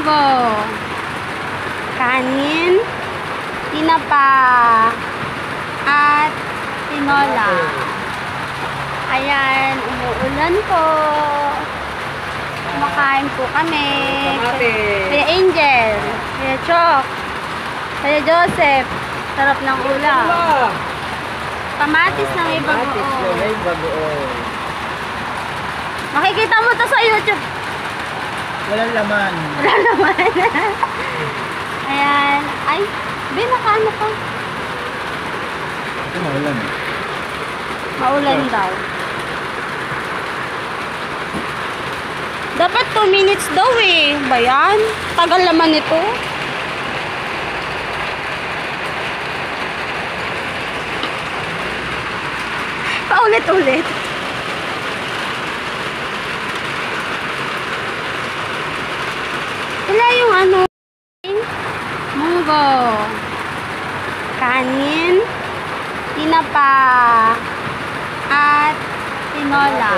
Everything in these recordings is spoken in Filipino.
munggo, kanin, tinapa, at tinola. Ayan, umuulan po. Kumakain po kami. Kaya Angel, kaya Chok, kaya Joseph. Sarap ng ulam. Kamatis na may bagoong. Makikita mo to sa YouTube. Walang laman. Walang laman. Ayan. Ay, nakaano ka? Ito maulan. Maulan daw. Dapat 2 minutes daw eh. Ba yan? Tagal naman ito. Paulit-ulit. Wala yung ano. Munggo, kanin, tinapa, at tinola.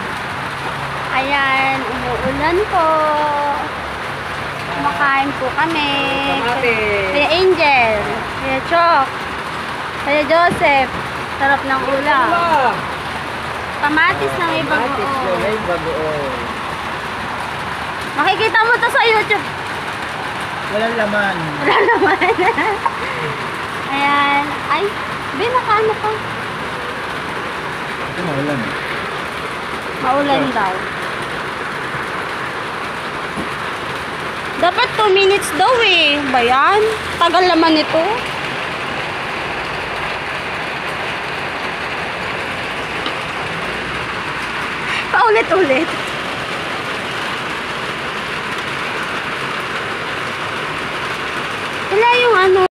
Ayan, umuulan po. Kumakain po kami. Kaya Angel, kaya Chok, kaya Joseph. Sarap ng ulam. Kamatis na may bagoong. Makikita mo to sa YouTube. Walang laman. Walang laman. Ayan. Ay, nakaano ka? Ito maulan. Maulan daw. Dapat 2 minutes daw eh. Ba yan? Tagal naman ito. Paulit-ulit. Wala yung ano.